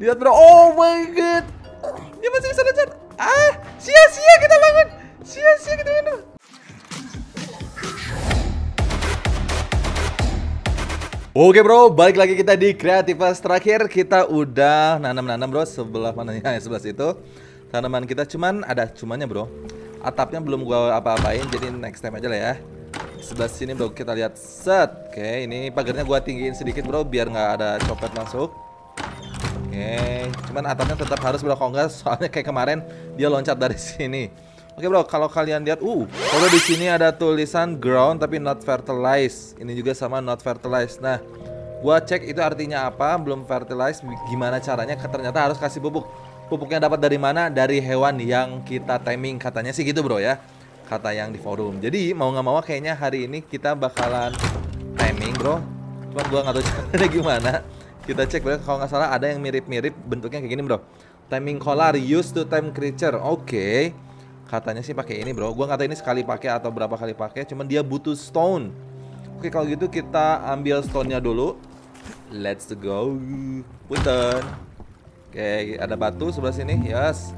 Lihat bro, oh my god. Dia masih bisa loncat. Ah, sia-sia kita bangun. Sia-sia kita bangun. Oke bro, balik lagi kita di Kreativas. Terakhir kita udah nanam-nanam bro. Sebelah mana ya? Sebelah situ. Tanaman kita cumannya bro. Atapnya belum gua apa-apain, jadi next time aja lah ya. Sebelah sini bro, kita lihat set. Oke, ini pagarnya gua tinggiin sedikit bro, biar nggak ada copet masuk. Oke, cuman atapnya tetap harus bro, kalau nggak soalnya kayak kemarin dia loncat dari sini. Oke bro, kalau kalian lihat, kalau di sini ada tulisan ground tapi not fertilized. Ini juga sama not fertilized. Nah, gua cek itu artinya apa, belum fertilized. Gimana caranya? Ternyata harus kasih pupuk. Pupuknya dapat dari mana? Dari hewan yang kita taming, katanya sih gitu bro ya. Kata yang di forum. Jadi mau nggak mau kayaknya hari ini kita bakalan taming bro. Cuman gua nggak tahu caranya gimana. Kita cek bro, kalau nggak salah ada yang mirip-mirip bentuknya kayak gini bro. Timing collar used to tame creature. Oke. Katanya sih pakai ini bro. Gua nggak tahu ini sekali pakai atau berapa kali pakai. Cuman dia butuh stone. Oke, kalau gitu kita ambil stone-nya dulu. Let's go. Punten. Oke, ada batu sebelah sini. Yes.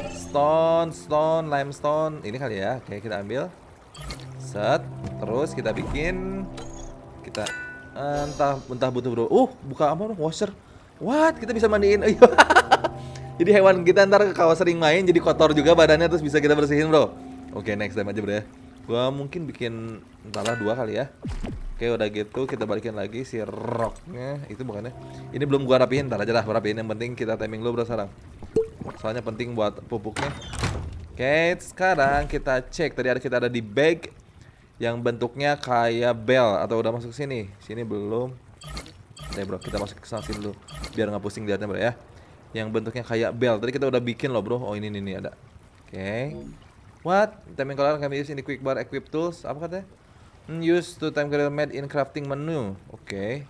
Stone, limestone. Ini kali ya. Oke, kita ambil. Set. Terus kita bikin. Kita entah butuh bro. Buka apa bro? Washer. What? Kita bisa mandiin. Jadi hewan kita ntar kalau sering main jadi kotor juga badannya, terus bisa kita bersihin bro. Oke, next time aja bro ya. Gua mungkin bikin entahlah 2 kali ya. Oke, udah gitu kita balikin lagi si rocknya. Itu bukannya. Ini belum gua rapihin, ntar aja lah rapihin. Yang penting kita timing dulu bro sekarang. Soalnya penting buat pupuknya. Oke, sekarang kita cek. Tadi kita ada di bag yang bentuknya kayak bell, atau udah masuk sini? Sini belum. Oke bro, kita masuk ke sana sini dulu biar nggak pusing lihatnya bro ya. Yang bentuknya kayak bell. Tadi kita udah bikin loh bro. Oh ini ada. Oke. What? Timing collar can be used in the quick bar equip tools. Apa katanya? Use to time collar made in crafting menu. Oke.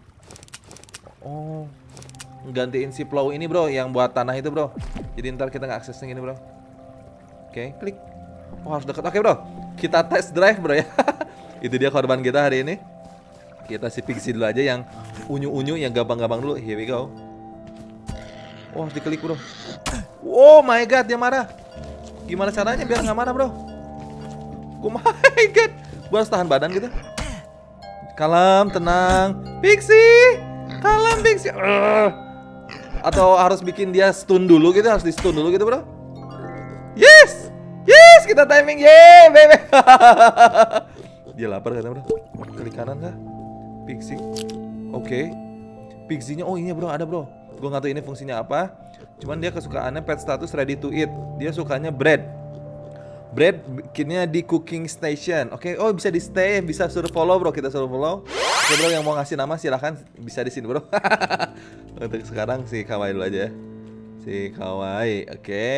Oh, gantiin si plow ini bro, yang buat tanah itu bro. Jadi ntar kita nggak aksesnya gini bro. Oke, klik. Oh harus deket. Oke bro, kita test drive bro ya. Itu dia korban kita hari ini. Kita si Pixie dulu aja, yang unyu-unyu, yang gampang-gampang dulu. Here we go. Oh harus diklik bro. Oh my god, dia marah. Gimana caranya biar nggak marah bro? Oh my god, gua harus tahan badan gitu. Kalem, tenang, Pixie. Kalem Pixie. Atau harus bikin dia stun dulu gitu, harus di stun dulu gitu bro. Yes, yes, kita timing, yeay baby. Dia lapar kan bro? Klik kanan kah? Pixie. Oke. Pixie-nya, oh ini bro, ada bro. Gue nggak tahu ini fungsinya apa. Cuman dia kesukaannya pet status ready to eat. Dia sukanya bread. Bread bikinnya di cooking station. Oke, oh bisa di stay, bisa suruh follow bro. Kita suruh follow. Oke bro, yang mau ngasih nama silahkan bisa di sini bro. Untuk sekarang si Kawaii dulu aja. Si Kawaii, oke.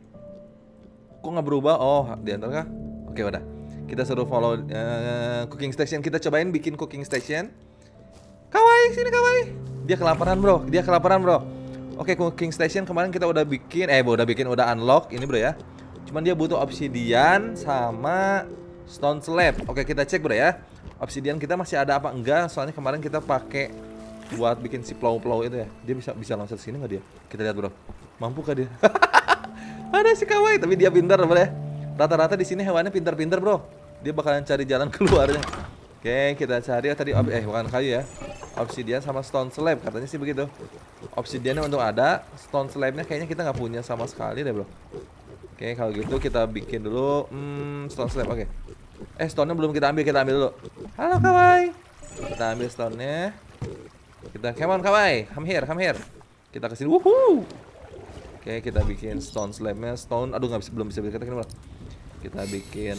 Kok nggak berubah? Oh, diantar kah? Oke, udah. Kita suruh follow cooking station. Kita cobain bikin cooking station. Kawaii, sini Kawaii. Dia kelaparan bro. Oke, cooking station kemarin kita udah bikin, udah unlock ini bro ya. Cuman dia butuh obsidian sama stone slab. Oke, kita cek bro ya. Obsidian kita masih ada apa enggak? Soalnya kemarin kita pakai buat bikin si plow itu ya. Dia bisa loncat sini nggak dia? Kita lihat bro. Mampu kah dia? Ada si Kawaii, tapi dia pintar bro ya. Rata-rata di sini hewannya pintar-pintar bro. Dia bakalan cari jalan keluarnya. Oke, kita cari tadi bukan kayu ya. Obsidian sama stone slab, katanya sih begitu. Obsidiannya untuk ada, stone slabnya kayaknya kita nggak punya sama sekali deh bro. Oke, kalau gitu kita bikin dulu stone slab. Oke. Stone-nya belum kita ambil dulu. Halo Kawaii. Kita ambil stone-nya. Kita, come on Kawaii, come here. Kita kesini, wuhuu. Oke, kita bikin stone slab-nya. Stone, aduh belum bisa kita bro. Kita bikin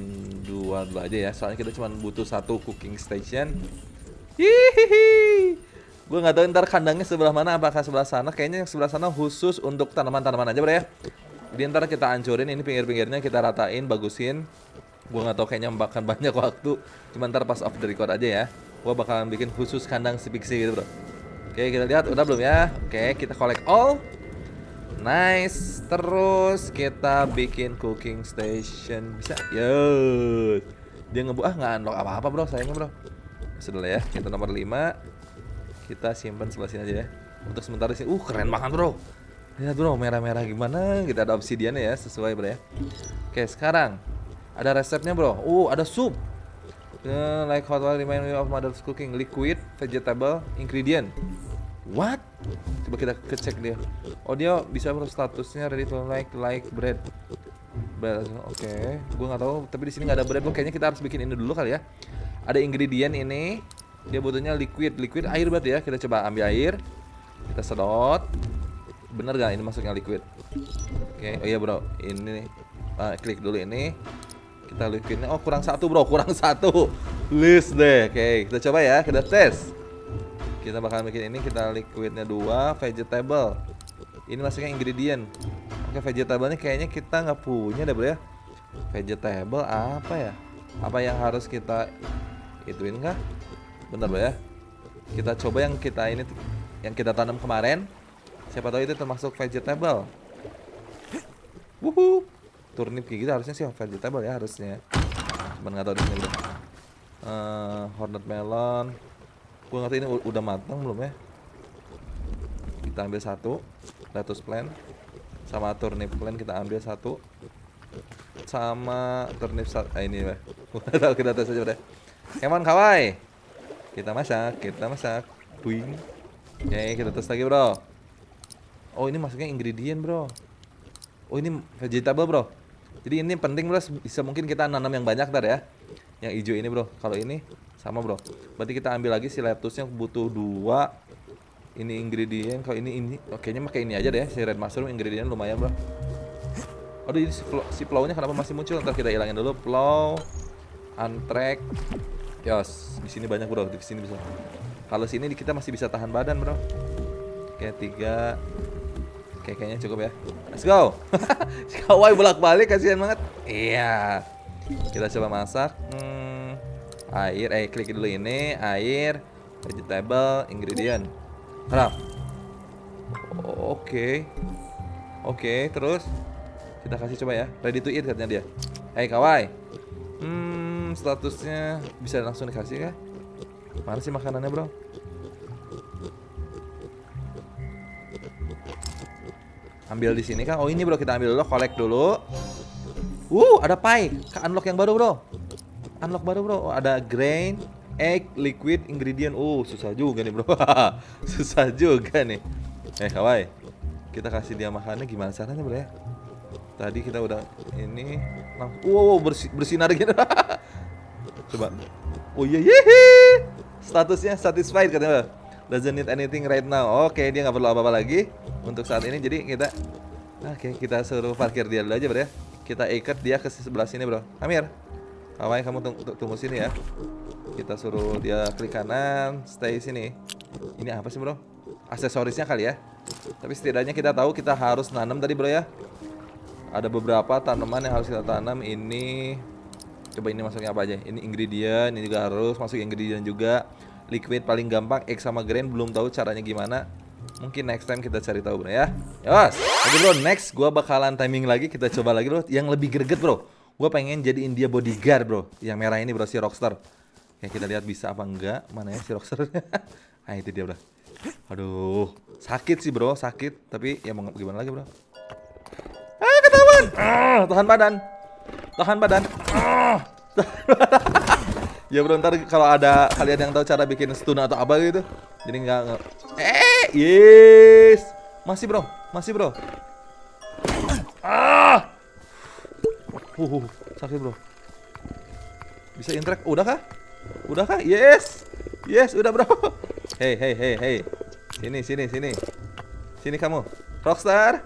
2 aja ya, soalnya kita cuma butuh 1 cooking station. Hihihi. Gue nggak tahu ntar kandangnya sebelah mana, apakah sebelah sana? Kayaknya yang sebelah sana khusus untuk tanaman-tanaman aja bro ya. Jadi ntar kita hancurin ini pinggir-pinggirnya, kita ratain, bagusin. Gue nggak tahu, kayaknya makan banyak waktu. Cuma ntar pas off the record aja ya. Gue bakalan bikin khusus kandang si Pixie gitu bro. Oke, kita lihat udah belum ya? Oke, kita collect all. Nice. Terus kita bikin cooking station. Bisa? Yo. Dia nggak unlock apa-apa bro, sayangnya bro. Sudah ya, kita nomor 5. Kita simpan sebelah sini aja ya. untuk sementara sih. Keren banget bro. Lihat bro, merah-merah gimana. Kita ada obsidiannya ya, sesuai bro ya. Oke, sekarang ada resepnya bro. Ada sup. Like hot water remind me of mother's cooking. Liquid, vegetable, ingredient. What? Coba kita cek dia. Dia bisa bro, statusnya ready to like bread. Oke, gue nggak tahu. Tapi di sini nggak ada bread bro. Kayaknya kita harus bikin ini dulu kali ya. Ada ingredient ini. Dia butuhnya liquid air berarti ya. Kita coba ambil air. Kita sedot. Bener gak ini masuknya liquid? Oke, oh iya bro. Ini klik dulu ini. Kita liquidnya. Kurang satu bro, kurang satu. List deh. Oke, kita coba ya. Kita tes. Kita bakal bikin ini. Kita liquidnya 2. Vegetable. Ini masuknya ingredient. Oke, vegetable-nya kayaknya kita nggak punya deh bro ya. Vegetable apa ya? Apa yang harus kita ituin kah? Bentar bro ya. Kita coba yang kita tanam kemarin. Siapa tahu itu termasuk vegetable. Wuhu. Turnip kayak gitu harusnya sih vegetable ya harusnya. Cuman nggak tahu di sini bro. Hornet melon. Gue nggak tahu ini udah matang belum ya. Kita ambil satu. Lettuce plant. Sama turnip plant kita ambil satu. Sama turnip ini ya. Kita tes aja deh. Come on kawaii. Kita masak. Buing. Oke, kita tes lagi bro. Ini masuknya ingredient bro. Ini vegetable bro. Jadi ini penting bro, bisa mungkin kita nanam yang banyak ntar ya. Yang hijau ini bro. Kalau ini sama bro. Berarti kita ambil lagi si lettuce-nya butuh 2. Ini ingredient. Kalau ini kayaknya pakai ini aja deh. Si red mushroom ingredient lumayan bro. Ini si plow-nya kenapa masih muncul? Ntar kita hilangin dulu plow. Untrack. Yos, di sini banyak bro. Di sini bisa. Kalau sini kita masih bisa tahan badan bro. Oke, 3. Oke, kayaknya cukup ya. Let's go. Kawaii bolak-balik, kasihan banget. Iya. Kita coba masak. Air, klik dulu ini. Air, vegetable, ingredient. Harap. Oke, terus kita kasih coba ya. Ready to eat katanya dia. Kawaii. Statusnya bisa langsung dikasih kah? Mana sih makanannya bro? Ambil di sini kan? Ini bro, kita ambil dulu, collect dulu. Ada pie, unlock yang baru bro. Ada grain, egg, liquid, ingredient. Susah juga nih bro. Susah juga nih. Kawaii. Kita kasih dia makannya gimana caranya bro ya? Tadi kita udah ini bersinar gitu. Coba. Iya. Statusnya satisfied katanya. Doesn't need anything right now. Oke, dia nggak perlu apa-apa lagi untuk saat ini. Jadi kita suruh parkir dia dulu aja bro ya. Kita ikat dia ke sebelah sini bro. Amir, Kawaii kamu tunggu sini ya. Kita suruh dia klik kanan, stay sini. Ini apa sih bro? Aksesorisnya kali ya. Tapi setidaknya kita tahu kita harus nanam tadi bro ya. Ada beberapa tanaman yang harus kita tanam. Ini coba ini masuknya apa aja. Ini ingredient, ini juga harus masuk ingredient juga. Liquid paling gampang, egg sama grain belum tahu caranya gimana. Mungkin next time kita cari tahu bro ya. Yos. Oke bro, next gua bakalan timing lagi, kita coba lagi bro yang lebih greget bro. Gua pengen jadiin dia bodyguard bro. Yang merah ini bro, si Rockstar. Kita lihat bisa apa enggak. Mana ya si Rockstar? Itu dia bro. Aduh, sakit sih bro, sakit. Tapi ya mau gimana lagi bro. Ketahuan. Tahan badan. Ya bro, ntar kalau ada kalian yang tahu cara bikin stun atau apa gitu, jadi nggak yes, masih bro, sakit bro. Bisa interact, udah kah? Yes, udah bro. Hey, sini kamu, Rockstar.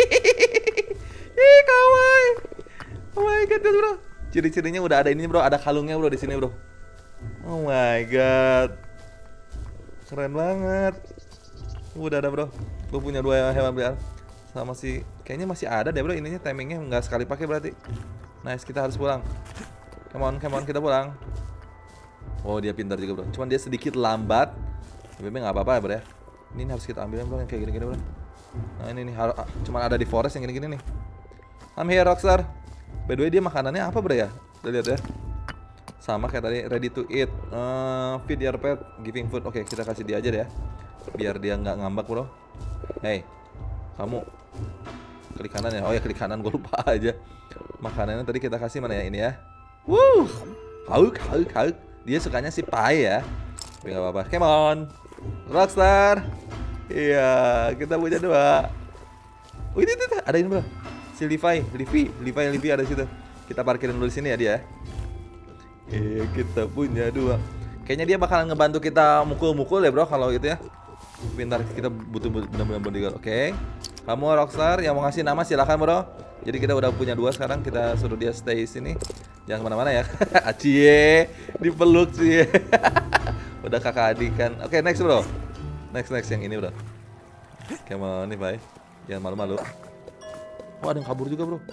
Kawaii. Oh my god bro. Ciri-cirinya udah ada ini bro, ada kalungnya bro di sini bro. Oh my god, keren banget. Udah ada bro. Gue punya 2 hewan peliharaan sama kayaknya masih ada deh bro. Ininya timingnya nggak sekali pakai berarti. Nice, kita harus pulang. Come on, kita pulang. Dia pintar juga bro. Cuman dia sedikit lambat. Tapi nggak apa-apa ya bro ya. Ini harus kita ambil bro yang kayak gini-gini bro. Nah ini cuman ada di forest yang gini-gini nih. I'm here Rockstar. By the way dia makanannya apa bro ya? Kita lihat ya. Sama kayak tadi, ready to eat. Feed your pet, giving food. Oke, kita kasih dia aja deh ya. biar dia nggak ngambek bro. Hey, kamu klik kanan ya. Oh ya klik kanan, gue lupa aja. Makanannya tadi kita kasih mana ya, ini ya. Wuh, hauk. Dia sukanya si pie ya. Tapi nggak apa-apa. Come on, Rockstar. Iya, kita punya 2. Oh ini tuh ada ini bro. Si Levi ada di situ. Kita parkirin dulu di sini ya dia. Iya, kita punya 2. Kayaknya dia bakalan ngebantu kita mukul-mukul ya bro kalau gitu ya. Bentar, kita butuh benar-benar bodyguard. Oke. Kamu Rockstar yang mau ngasih nama silakan bro. Jadi kita udah punya 2 sekarang, kita suruh dia stay sini. Jangan kemana-mana ya. Acie, dipeluk sih. Udah kakak adik kan. Oke, next bro. Next yang ini bro. Come on nih bye. Jangan malu-malu. Wah, ada yang kabur juga bro.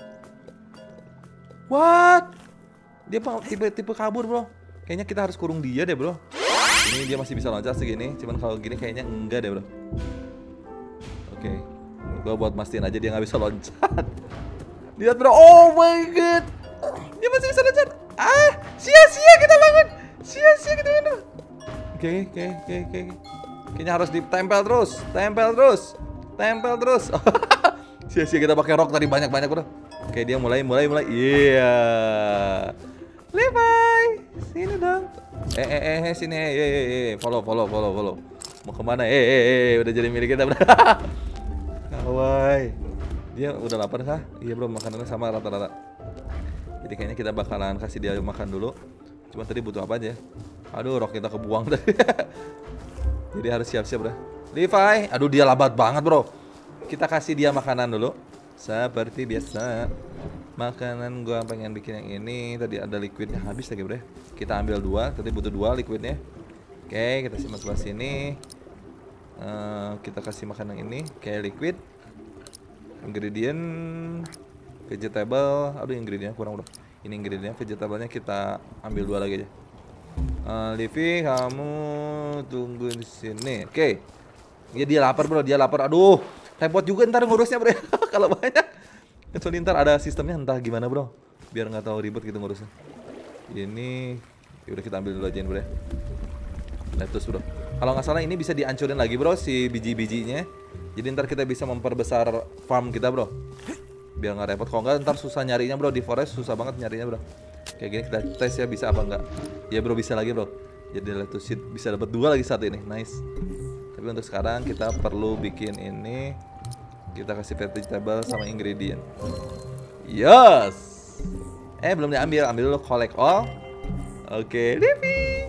What? Dia tipe kabur bro. Kayaknya kita harus kurung dia deh bro. Ini dia masih bisa loncat segini. Cuman kalau gini kayaknya enggak deh bro. Oke. Gua buat mastiin aja dia nggak bisa loncat. Lihat bro. Oh my god. Dia masih bisa loncat. Ah, sia-sia kita bangun. Sia-sia kita bangun. Oke. Kayaknya harus ditempel terus. Tempel terus. Sia-sia kita pakai rock tadi banyak bro. Oke, dia mulai. Iya. Levi, sini dong. Sini. Follow. Mau kemana? Udah jadi milik kita bro. Kawai. Dia udah lapar kah? Iya bro, makanannya sama rata-rata. Jadi kayaknya kita bakalan kasih dia makan dulu. Cuma tadi butuh apa aja? Aduh, rok kita kebuang tadi. Jadi harus siap-siap bro. Levi, aduh dia lambat banget bro. Kita kasih dia makanan dulu. Seperti biasa. Makanan gua pengen bikin yang ini. Tadi ada liquidnya habis lagi bro. Kita ambil 2, tadi butuh 2 liquidnya. Oke, kita simpan sebelah sini. Kita kasih makan yang ini. Kayak liquid. Ingredient vegetable. Aduh ingredientnya kurang bro. Ini ingredientnya, vegetable-nya kita ambil 2 lagi aja. Livi, kamu tunggu di sini. Oke. Dia lapar bro, dia lapar. Aduh, repot juga ntar ngurusnya bro. Kalau banyak. Kecuali ntar ada sistemnya entah gimana bro. Biar nggak tahu ribet gitu ngurusnya. Ini, udah kita ambil dulu aja bro. Lettuce bro. Kalau nggak salah ini bisa dihancurin lagi bro si biji-bijinya. Jadi ntar kita bisa memperbesar farm kita bro. Biar nggak repot. Kalau nggak ntar susah nyarinya bro, di forest susah banget nyarinya bro. Kayak gini kita tes ya bisa apa enggak. Ya bro, bisa lagi bro. Jadi lettuce seed bisa dapat 2 lagi saat ini. Nice. Tapi untuk sekarang kita perlu bikin ini. Kita kasih vegetable sama ingredient. Yes. Belum diambil. Ambil dulu collect all. Oke, Livi.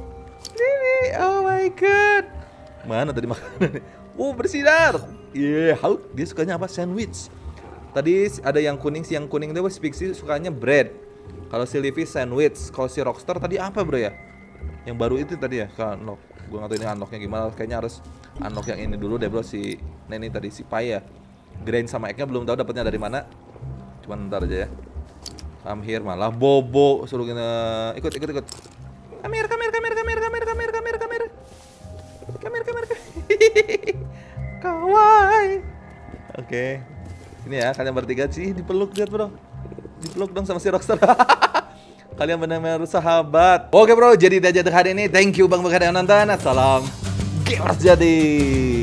Oh my god. Mana tadi makanannya? Bersinar. Iya, dia sukanya apa? Sandwich. Tadi ada yang kuning, si yang kuning itu Pixie sukanya bread. Kalau si Livi sandwich. Kalau si Rockstar tadi apa bro ya? Yang baru itu tadi ya, kan unlock. Gue nggak tahu ini unlocknya gimana. Kayaknya harus unlock yang ini dulu deh bro, si Neni tadi, si pie ya. Grain sama egg-nya belum tahu dapatnya dari mana. Cuman ntar aja ya. Come here, malah bobo suruh kita ikut. Come here. Kawaii. Oke. Ini ya, kalian bertiga sih dipeluk lihat bro. Dipeluk dong sama si Rockstar. Kalian benar-benar sahabat. Oke bro, jadi itu aja untuk hari ini. Thank you bang yang nonton. Assalam gamers jadi.